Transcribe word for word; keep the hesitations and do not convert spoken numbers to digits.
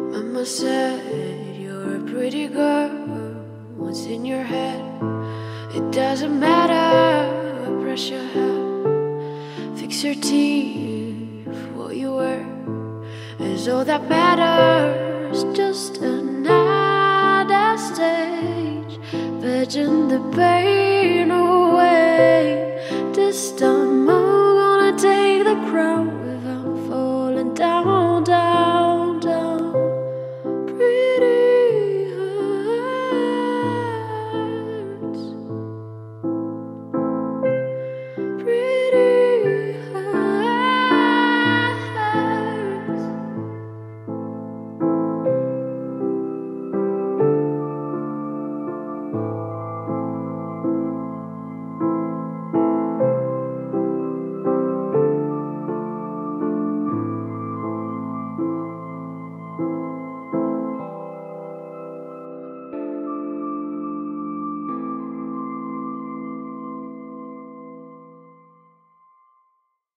Mama said you're a pretty girl. What's in your head? It doesn't matter. Brush your hair, fix your teeth. What you wear is all that matters. Just another stage, fetching the pain away. This time